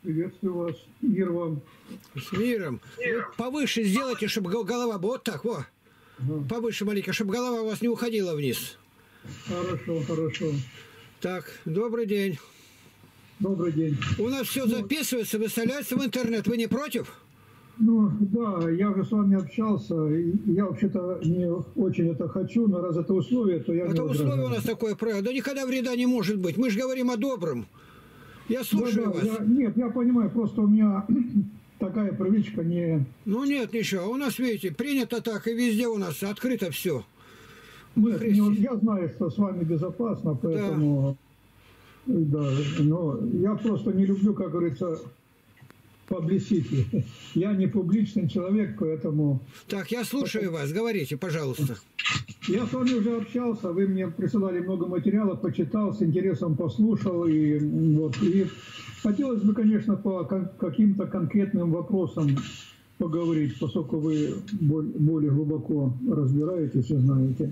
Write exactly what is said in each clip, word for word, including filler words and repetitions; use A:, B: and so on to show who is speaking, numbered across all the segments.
A: Приветствую вас. Мир вам.
B: С миром. Вы повыше сделайте, чтобы голова... Вот так, во.
A: Ага.
B: Повыше маленько, чтобы голова у вас не уходила вниз.
A: Хорошо, хорошо.
B: Так, добрый день.
A: Добрый день.
B: У нас все записывается, выставляется в интернет. Вы не против?
A: Ну, да, я уже с вами общался. и Я вообще-то не очень это хочу, но раз это условие, то я
B: Это
A: не
B: условие
A: возражаю.
B: у нас такое правило. Да никогда вреда не может быть. Мы же говорим о добром. Я слушаю
A: Да, да,
B: вас.
A: я- нет, я понимаю, просто у меня такая привычка не...
B: Ну нет, ничего. У нас, видите, принято так, и везде у нас открыто все. Мы
A: Нет,
B: христи-
A: не- я знаю, что с вами безопасно, поэтому... Да, но я просто не люблю, как говорится, publicity. Я не публичный человек, поэтому...
B: Так, я слушаю вас. Говорите, пожалуйста.
A: Я с вами уже общался, вы мне присылали много материала, почитал, с интересом послушал. И, вот, и хотелось бы, конечно, по кон- каким-то конкретным вопросам поговорить, поскольку вы боль- более глубоко разбираетесь и знаете.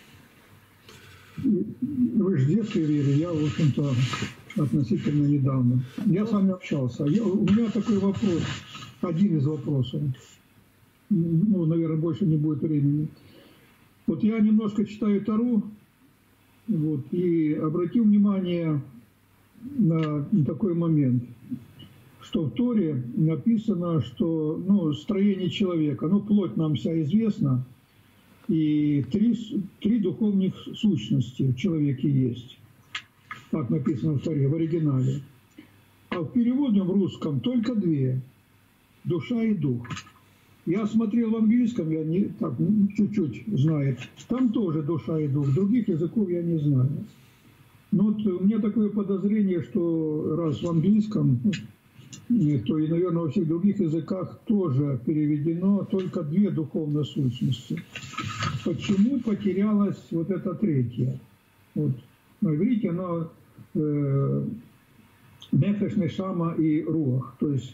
A: И вы же в детстве вере, я, в общем-то, относительно недавно. Я с вами общался. Я- у меня такой вопрос, один из вопросов. Ну, наверное, больше не будет времени. Вот я немножко читаю Тору, вот, и обратил внимание на такой момент, что в Торе написано, что ну, строение человека, ну, плоть нам вся известна, и три, три духовных сущности в человеке есть. Так написано в Торе, в оригинале. А в переводе в русском только две – душа и дух. Я смотрел в английском, я не, так, чуть-чуть знаю. Там тоже душа и дух. Других языков я не знаю. Но вот у меня такое подозрение, что раз в английском, то и, наверное, во всех других языках тоже переведено только две духовные сущности. Почему потерялась вот эта третья? Вот. На иврите она э, нефеш, нешама и руах. То есть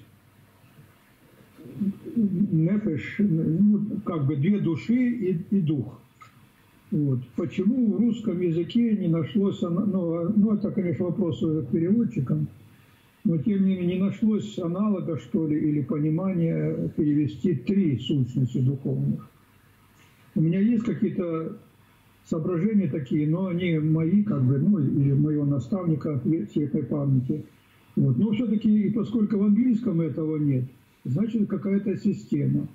A: нефеш, ну, как бы две души и, и дух. Вот. Почему в русском языке не нашлось, ну, ну это, конечно, вопрос к переводчикам, но тем не менее не нашлось аналога, что ли, или понимания перевести три сущности духовных. У меня есть какие-то соображения такие, но они мои, как бы, ну, или моего наставника светлой памяти. Вот. Но все-таки, поскольку в английском этого нет, значит, какая-то система.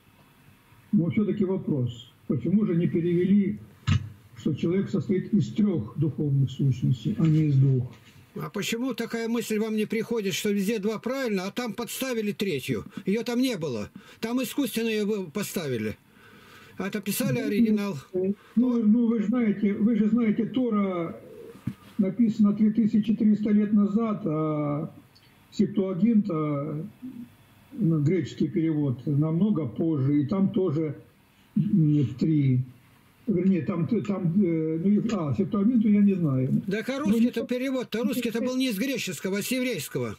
A: Но все-таки вопрос, почему же не перевели, что человек состоит из трех духовных сущностей, а не из двух?
B: А почему такая мысль вам не приходит, что везде два правильно, а там подставили третью? Ее там не было. Там искусственно ее поставили. А это писали оригинал.
A: Ну, ну вы, знаете, вы же знаете, Тора написана три тысячи триста лет назад, а Септуагинта, ну, греческий перевод, намного позже, и там тоже м, три. Вернее, там, там э, ну, а, Септуагинту я не знаю.
B: Так а русский-то перевод-то, русский-то был не из греческого, а с еврейского.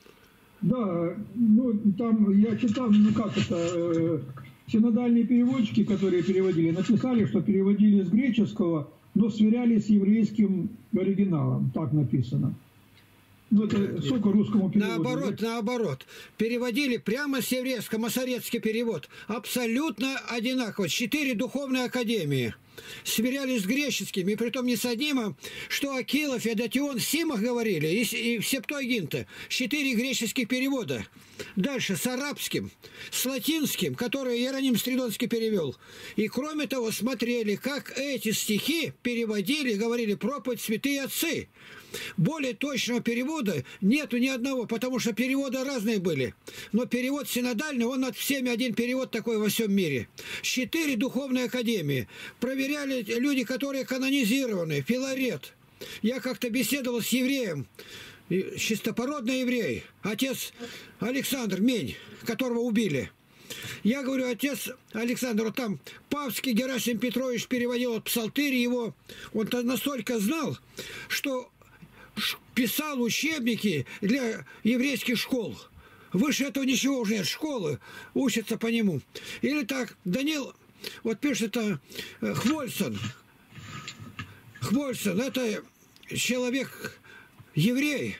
A: Да, ну там я читал, ну как это, э, синодальные переводчики, которые переводили, написали, что переводили с греческого, но сверяли с еврейским оригиналом, так написано. Ну, это сколько русскому переводу?
B: Наоборот, наоборот. Переводили прямо с еврейского, масоретский перевод. Абсолютно одинаково. Четыре духовные академии. Сверялись с греческими, и притом не с одним, а что Акила, Феодотион, Симах говорили, и, и Септуагинта. Четыре греческих перевода. Дальше с арабским, с латинским, который Иероним Стридонский перевел. И кроме того, смотрели, как эти стихи переводили, говорили проповедь святые отцы. Более точного перевода нету ни одного, потому что переводы разные были. Но перевод синодальный, он над всеми один перевод такой во всем мире. Четыре духовные академии. Проверяли люди, которые канонизированы. Филарет. Я как-то беседовал с евреем, чистопородный еврей, отец Александр Мень, которого убили. Я говорю, отец Александр, вот там Павский Герасим Петрович переводил от псалтырь его, он настолько знал, что писал учебники для еврейских школ. Выше этого ничего уже нет. Школы учатся по нему. Или так, Данил, вот пишет это Хвольсон. Хвольсон, это человек еврей,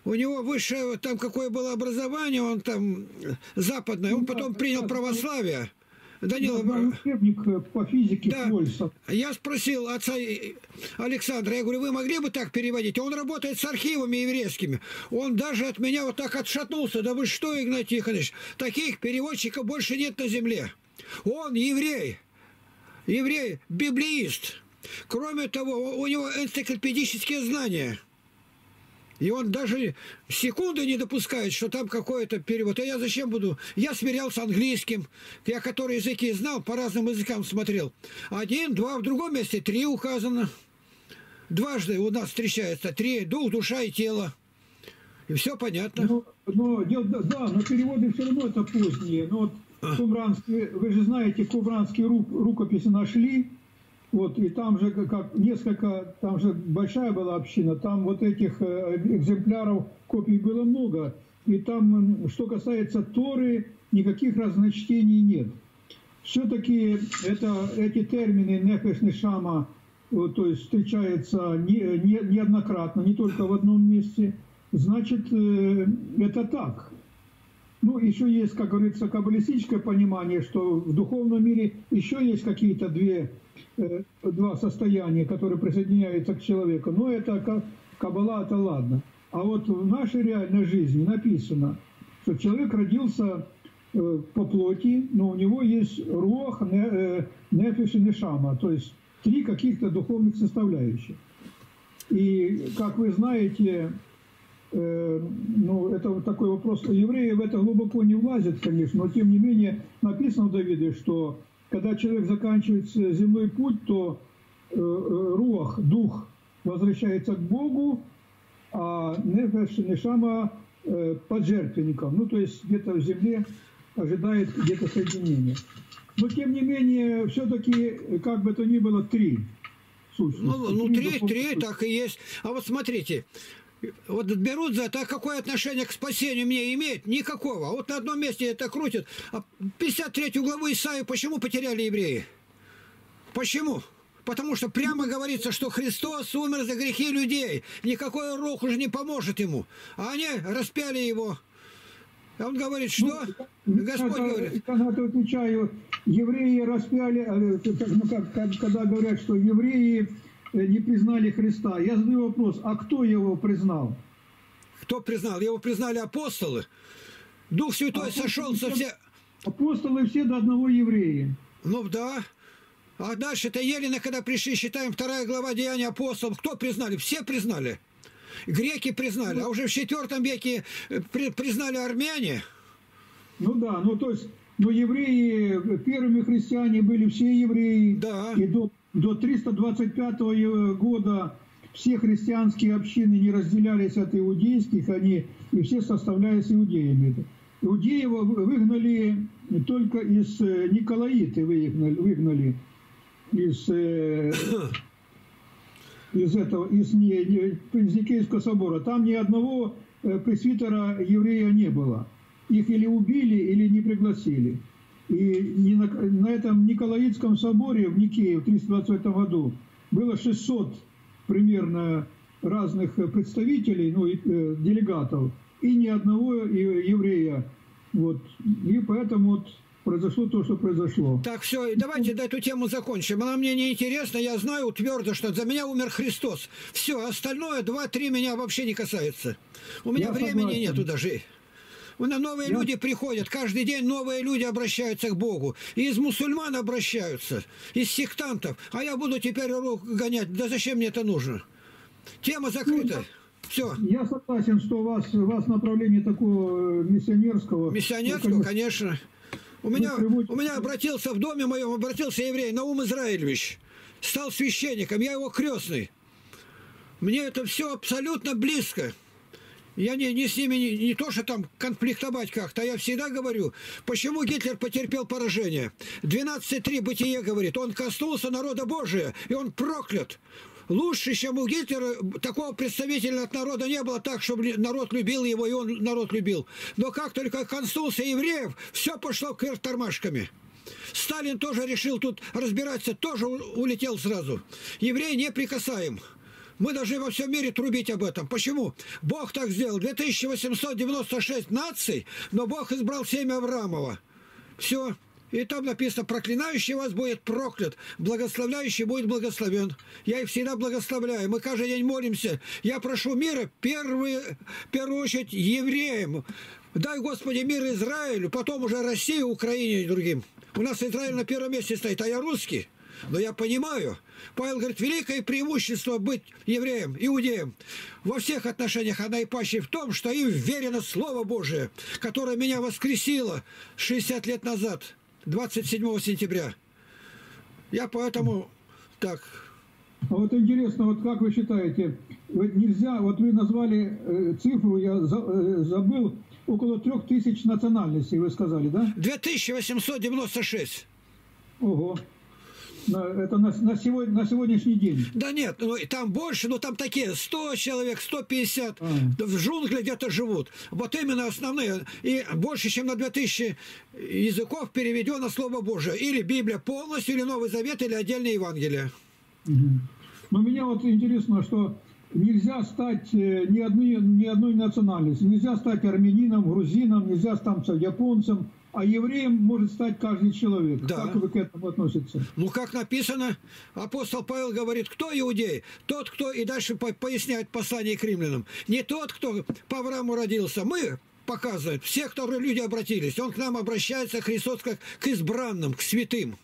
B: У него высшее, там какое было образование, он там западное, он потом принял православие. Данила,
A: учебник по физике,
B: да,
A: Фольса.
B: Я спросил отца Александра, я говорю, вы могли бы так переводить? Он работает с архивами еврейскими. Он даже от меня вот так отшатнулся. Да вы что, Игнатий Тихонович, таких переводчиков больше нет на земле. Он еврей, еврей, библеист. Кроме того, у него энциклопедические знания. И он даже секунды не допускает, что там какой-то перевод. А я зачем буду? Я сверял с английским. Я которые языки знал, по разным языкам смотрел. Один, два, в другом месте три указано. Дважды у нас встречается три. Дух, душа и тело. И все понятно.
A: Но, но, да, но переводы все равно это поздние. Но вот кумранские, вы же знаете, кумранские рук, рукописи нашли. Вот, и там же как несколько, там же большая была община, там вот этих экземпляров, копий было много. И там, что касается Торы, никаких разночтений нет. Все-таки это, эти термины «нефеш нешама», то есть встречаются не, не, неоднократно, не только в одном месте. Значит, это так. Ну, еще есть, как говорится, каббалистическое понимание, что в духовном мире еще есть какие-то две, э, два состояния, которые присоединяются к человеку. Но это каббала, это ладно. А вот в нашей реальной жизни написано, что человек родился э, по плоти, но у него есть руах, не, э, нефеш и нешама, то есть три каких-то духовных составляющих. И, как вы знаете, ну, это вот такой вопрос. Евреи в это глубоко не влазят, конечно, но тем не менее написано в Давиде, что когда человек заканчивает земной путь, то э, руах, дух, возвращается к Богу, а нефеш, нешама э, под жертвенником. Ну, то есть где-то в земле ожидает где-то соединение. Но тем не менее, все-таки, как бы то ни было, три сущности.
B: Ну, ну три, три, так и есть. А вот смотрите, вот берут за это, а какое отношение к спасению мне имеет? Никакого. Вот на одном месте это крутят. А пятьдесят третью главу Исаии почему потеряли евреи? Почему? Потому что прямо говорится, что Христос умер за грехи людей. Никакой рух уже не поможет ему. А они распяли его. А он говорит, что? Ну, Господь
A: когда,
B: говорит.
A: Когда я отвечаю, евреи распяли, ну, как, когда говорят, что евреи не признали Христа. Я задаю вопрос, а кто его признал?
B: Кто признал? Его признали апостолы. Дух Святой апостолы сошел со все...
A: Апостолы все до одного евреи.
B: Ну да. А дальше-то Елена, когда пришли, считаем, вторая глава Деяния апостолов. Кто признали? Все признали. Греки признали. А уже в четвертом веке признали армяне.
A: Ну да, ну то есть, ну евреи, первыми христиане были все евреи.
B: Да.
A: И до До триста двадцать пятого года все христианские общины не разделялись от иудейских, они и все составлялись иудеями. Иудеев выгнали только из Николаиты, выгнали, выгнали из, из этого, из, из Никейского собора. Там ни одного пресвитера еврея не было. Их или убили, или не пригласили. И на, на этом Николаитском соборе в Никее в триста двадцать пятом году было шестьсот примерно разных представителей, ну, и, э, делегатов, и ни одного еврея. Вот. И поэтому вот произошло то, что произошло.
B: Так, все, давайте эту тему закончим. Она мне не интересна, я знаю твердо, что за меня умер Христос. Все, остальное два-три меня вообще не касается. У меня я времени согласен. Нету даже. У нас новые Я... люди приходят, каждый день новые люди обращаются к Богу. И из мусульман обращаются, из сектантов. А я буду теперь руку гонять. Да зачем мне это нужно? Тема закрыта. Ну, все.
A: Я согласен, что у вас, у вас направление такого миссионерского.
B: Миссионерского, ну, конечно. У меня, у меня обратился в доме моем, обратился еврей Наум Израилевич. Стал священником, я его крестный. Мне это все абсолютно близко. Я не, не с ними не, не то, что там конфликтовать как-то, я всегда говорю, почему Гитлер потерпел поражение. двенадцать три Бытие говорит, он коснулся народа Божия, и он проклят. Лучше, чем у Гитлера, такого представителя от народа не было так, чтобы народ любил его, и он народ любил. Но как только коснулся евреев, все пошло кверх тормашками. Сталин тоже решил тут разбираться, тоже улетел сразу. Евреи не прикасаем. Мы должны во всем мире трубить об этом. Почему? Бог так сделал. две тысячи восемьсот девяносто шесть наций, но Бог избрал семя Авраамова. Все. И там написано, проклинающий вас будет проклят, благословляющий будет благословен. Я их всегда благословляю. Мы каждый день молимся. Я прошу мира, первый, в первую очередь, евреям. Дай, Господи, мир Израилю, потом уже России, Украине и другим. У нас Израиль на первом месте стоит, а я русский. Но я понимаю. Павел говорит, великое преимущество быть евреем, иудеем. Во всех отношениях, а наипаче в том, что им верено Слово Божие, которое меня воскресило шестьдесят лет назад, двадцать седьмого сентября. Я поэтому так.
A: А вот интересно, вот как вы считаете, вот нельзя, вот вы назвали э, цифру, я за, э, забыл, около трех тысяч национальностей, вы сказали, да?
B: две тысячи восемьсот девяносто шесть.
A: Ого. Это на, на, сегодня, на сегодняшний день.
B: Да нет, ну, там больше, но там такие сто человек, сто пятьдесят а. в джунглях где-то живут. Вот именно основные. И больше, чем на две тысячи языков переведено Слово Божие. Или Библия полностью, или Новый Завет, или отдельные Евангелия.
A: Угу. Но меня вот интересно, что нельзя стать ни одной, ни одной национальностью. Нельзя стать армянином, грузином, нельзя стать японцем. А евреем может стать каждый человек. Да. Как вы к этому относитесь?
B: Ну, как написано, апостол Павел говорит, кто иудей? Тот, кто, и дальше поясняет послание к римлянам. Не тот, кто по Аврааму родился. Мы показываем, все, кто люди обратились. Он к нам обращается, Христос, как к избранным, к святым.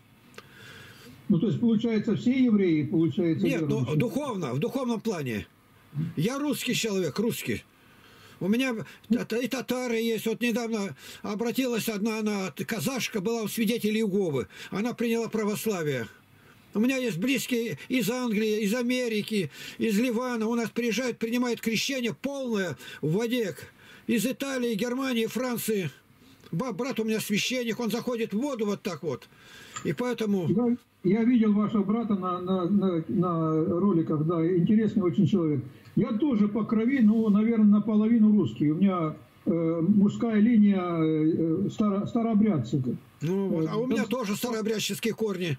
A: Ну, то есть, получается, все евреи, получается...
B: Нет, ну, духовно, в духовном плане. Я русский человек, русский. У меня и татары есть. Вот недавно обратилась одна, она казашка, была у свидетелей Иеговы. Она приняла православие. У меня есть близкие из Англии, из Америки, из Ливана. У нас приезжают, принимают крещение полное в воде. Из Италии, Германии, Франции. Брат у меня священник, он заходит в воду вот так вот. И поэтому...
A: Я, я видел вашего брата на, на, на, на роликах, да, интересный очень человек. Я тоже по крови, ну, наверное, наполовину русский. У меня э, мужская линия э, старо, старообрядцы.
B: Ну, а у меня тоже старообрядческие корни.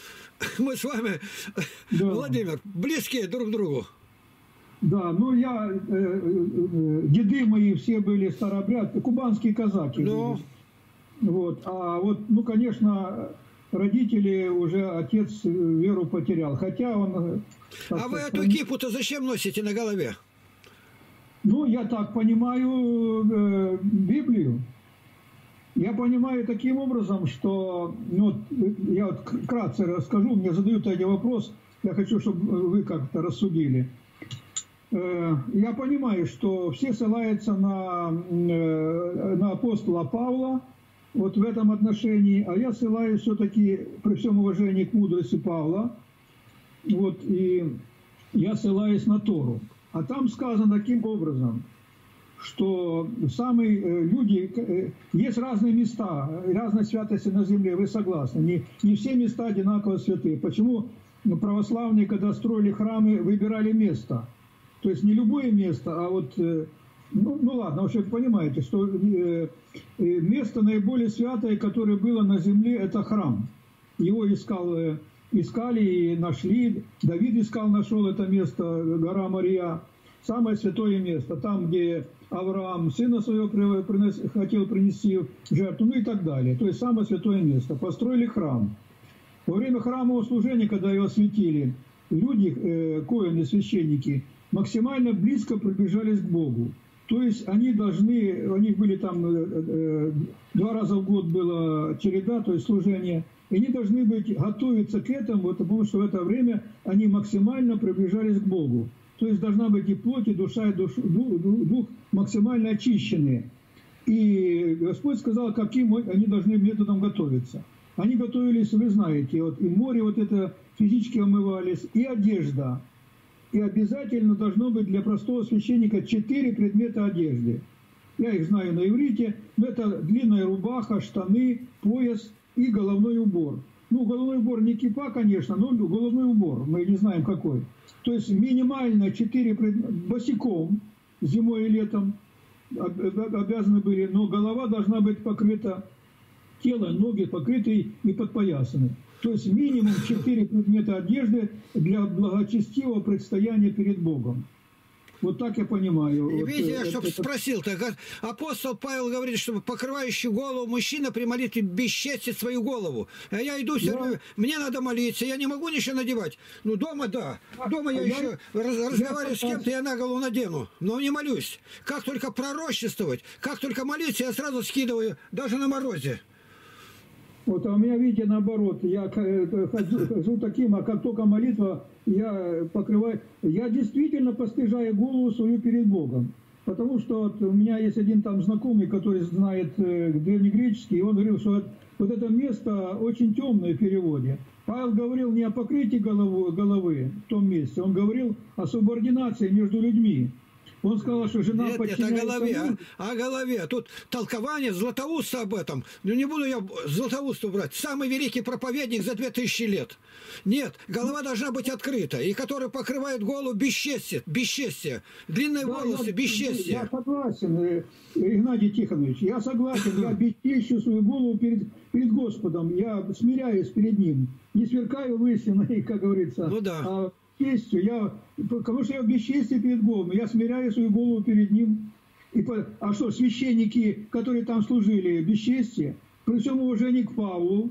B: Мы с вами, да. Владимир, близкие друг к другу.
A: Да, ну я, э, э, деды мои все были старообрядцы, кубанские казаки.
B: Ну.
A: Вот, а вот, ну, конечно... Родители уже, отец веру потерял. Хотя он...
B: А вы эту кипу-то зачем носите на голове?
A: Ну, я так понимаю э, Библию. Я понимаю таким образом, что... Ну, я вот вкратце расскажу, мне задают один вопрос. Я хочу, чтобы вы как-то рассудили. Э, я понимаю, что все ссылаются на, э, на апостола Павла, вот в этом отношении, а я ссылаюсь все-таки при всем уважении к мудрости Павла, вот, и я ссылаюсь на Тору. А там сказано таким образом, что самые люди, есть разные места, разные святости на земле, вы согласны, не, не все места одинаково святые. Почему православные, когда строили храмы, выбирали место? То есть не любое место, а вот... Ну, ну ладно, вы понимаете, что э, место наиболее святое, которое было на земле, это храм. Его искал, э, искали и нашли. Давид искал, нашел это место, гора Мария. Самое святое место, там, где Авраам сына своего принес, хотел принести в жертву, ну и так далее. То есть самое святое место. Построили храм. Во время храмового служения, когда его осветили, люди, э, коины, священники, максимально близко приближались к Богу. То есть они должны, у них были там э, два раза в год была череда, то есть служение, и они должны быть, готовиться к этому, потому что в это время они максимально приближались к Богу. То есть должна быть и плоть, и душа, и душ, дух, дух максимально очищенные. И Господь сказал, каким они должны методом готовиться. Они готовились, вы знаете, вот, и море вот это физически омывались, и одежда. И обязательно должно быть для простого священника четыре предмета одежды. Я их знаю на иврите. Но это длинная рубаха, штаны, пояс и головной убор. Ну, головной убор не кипа, конечно, но головной убор. Мы не знаем какой. То есть минимально четыре предмета. Босиком, зимой и летом обязаны были. Но голова должна быть покрыта, тело, ноги покрыты и подпоясаны. То есть минимум четыре предмета одежды для благочестивого предстояния перед Богом. Вот так я понимаю.
B: И
A: вот,
B: видите, я
A: это,
B: чтобы
A: это...
B: спросил, так апостол Павел говорит, чтобы покрывающий голову мужчина при молитве бесчестит свою голову. А я иду, все время, мне надо молиться, я не могу ничего надевать. Ну, дома, да. Дома я, я еще раз, я разговариваю с кем-то, я на голову надену, но не молюсь. Как только пророчествовать, как только молиться, я сразу скидываю, даже на морозе.
A: Вот, а у меня, видите, наоборот, я хожу, хожу таким, а как только молитва, я покрываю, я действительно постыжаю голову свою перед Богом. Потому что вот у меня есть один там знакомый, который знает э, древнегреческий, и он говорил, что вот, вот это место очень темное в переводе. Павел говорил не о покрытии головы, головы в том месте, он говорил о субординации между людьми. Он сказал, что жена
B: нет, нет, о голове,
A: тому...
B: о, о голове. Тут толкование Златоуста об этом. Ну, не буду я Златоуста брать. Самый великий проповедник за две тысячи лет. Нет, голова должна быть открыта. И который покрывает голову бесчестие. Бесчестие. Длинные
A: да,
B: волосы,
A: я,
B: бесчестие.
A: Я согласен, Игнатий Тихонович. Я согласен. Я бесчещу свою голову перед, перед Господом. Я смиряюсь перед Ним. Не сверкаю лысиной, как говорится.
B: Ну да.
A: А честью, я, потому что я в бесчестии перед Богом, я смиряю свою голову перед Ним. И, а что, священники, которые там служили, бесчестие, при всем уважении к Павлу,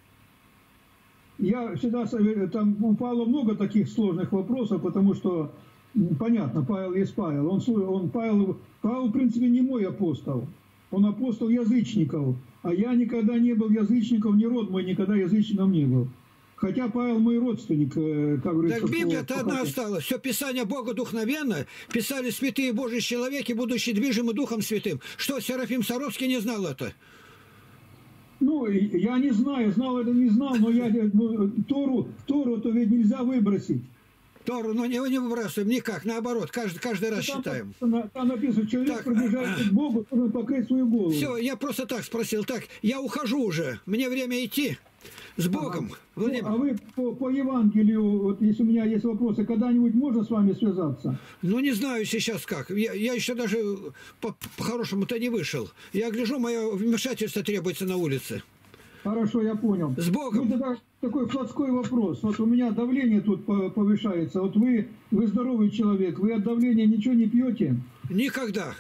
A: я всегда, там у Павла много таких сложных вопросов, потому что, понятно, Павел есть Павел, он, он Павел, Павел, в принципе, не мой апостол, он апостол язычников, а я никогда не был язычником, ни род мой никогда язычником не был. Хотя Павел мой родственник, как говорится.
B: Так Библия-то одна осталась. Все Писание Бога духовенно. Писали святые Божьи человеки, будучи движимы Духом Святым. Что, Серафим Саровский не знал это?
A: Ну, я не знаю, знал это, не знал, но я ну, Тору, Тору-то ведь нельзя выбросить.
B: Тору, но не, не выбрасываем никак, наоборот, каждый, каждый раз
A: там,
B: считаем.
A: Там написано, человек
B: так,
A: пробежает к Богу, чтобы покрыть свою голову.
B: Все, я просто так спросил. Так, я ухожу уже, мне время идти. С Богом,
A: ага. Ну, а вы по, по Евангелию, вот если у меня есть вопросы, когда-нибудь можно с вами связаться?
B: Ну, не знаю сейчас как. Я, я еще даже по-хорошему-то по не вышел. Я гляжу, мое вмешательство требуется на улице.
A: Хорошо, я понял.
B: С Богом.
A: Ну, тогда такой флотской вопрос. Вот у меня давление тут повышается. Вот вы, вы здоровый человек, вы от давления ничего не пьете?
B: Никогда.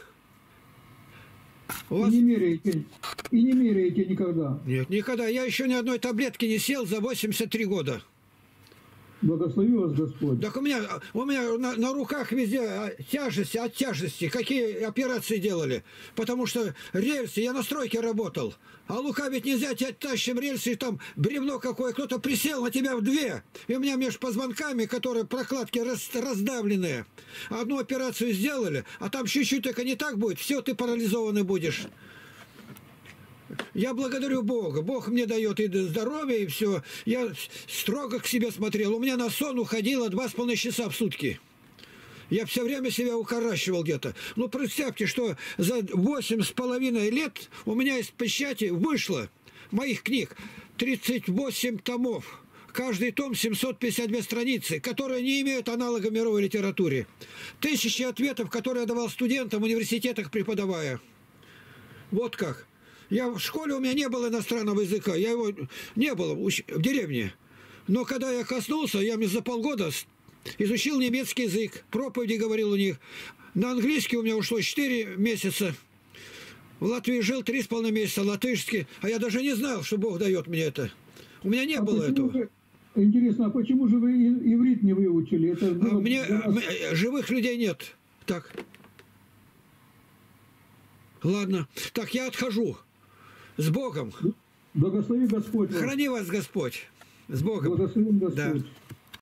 B: У
A: и
B: вас...
A: не меряете, и не меряете никогда?
B: Нет, никогда. Я еще ни одной таблетки не съел за восемьдесят три года.
A: Благослови вас Господь.
B: Так у меня, у меня на, на руках везде тяжести, от тяжести. Какие операции делали? Потому что рельсы, я на стройке работал. А лукавить нельзя, тебя тащим рельсы, и там бревно какое, кто-то присел на тебя в две. И у меня между позвонками, которые прокладки раз, раздавленные. Одну операцию сделали, а там чуть-чуть только не так будет. Все, ты парализованный будешь. Я благодарю Бога. Бог мне дает и здоровье, и все. Я строго к себе смотрел. У меня на сон уходило два с половиной часа в сутки. Я все время себя укорачивал где-то. Ну, представьте, что за восемь с половиной лет у меня из печати вышло моих книг тридцать восемь томов. Каждый том семьсот пятьдесят две страницы, которые не имеют аналога в мировой литературе. Тысячи ответов, которые я давал студентам в университетах, преподавая. Вот как. Я в школе, у меня не было иностранного языка, я его не было в деревне. Но когда я коснулся, я за полгода изучил немецкий язык, проповеди говорил у них. На английский у меня ушло четыре месяца. В Латвии жил три с половиной месяца, латышский. А я даже не знал, что Бог дает мне это. У меня не а было этого.
A: Же, интересно, а почему же вы иврит не выучили? Это было,
B: а мне, нас... живых людей нет. Так. Ладно. Так, я отхожу. С Богом.
A: Благослови Господь.
B: Храни вас Господь. С Богом.
A: Благослови Господь.
B: Да.